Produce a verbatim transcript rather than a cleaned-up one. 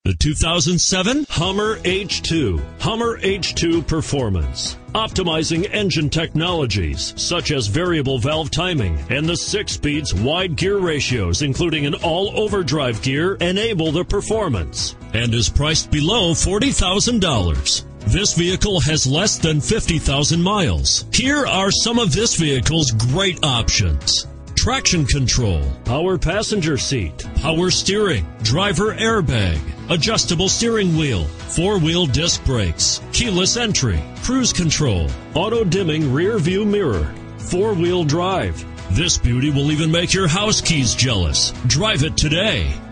The two thousand seven Hummer H two. Hummer H two Performance. Optimizing engine technologies such as variable valve timing and the six speeds wide gear ratios, including an all-overdrive gear, enable the performance and is priced below forty thousand dollars. This vehicle has less than fifty thousand miles. Here are some of this vehicle's great options: traction control, power passenger seat, power steering, driver airbag, adjustable steering wheel, four-wheel disc brakes, keyless entry, cruise control, auto-dimming rear view mirror, four-wheel drive. This beauty will even make your house keys jealous. Drive it today.